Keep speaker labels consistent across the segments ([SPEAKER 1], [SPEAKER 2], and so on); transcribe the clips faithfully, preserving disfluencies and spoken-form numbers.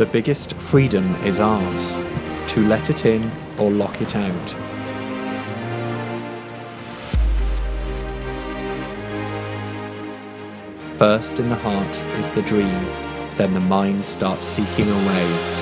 [SPEAKER 1] The biggest freedom is ours, to let it in or lock it out. First in the heart is the dream, then the mind starts seeking a way.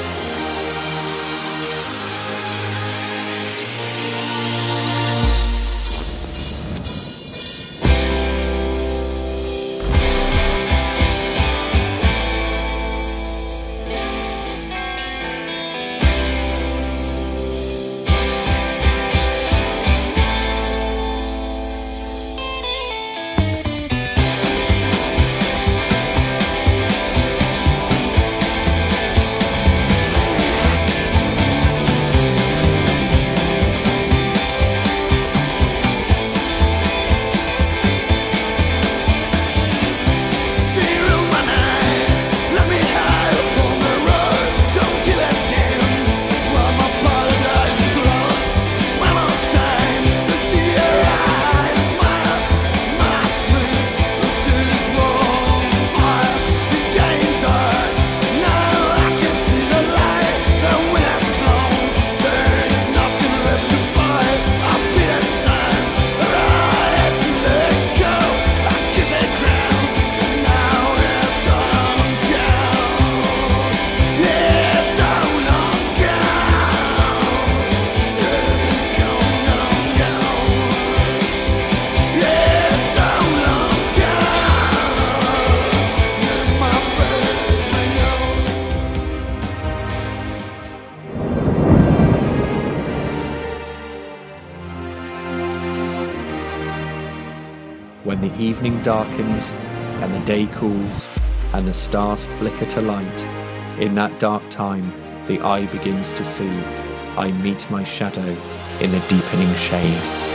[SPEAKER 1] When the evening darkens and the day cools and the stars flicker to light, in that dark time the eye begins to see. I meet my shadow in the deepening shade.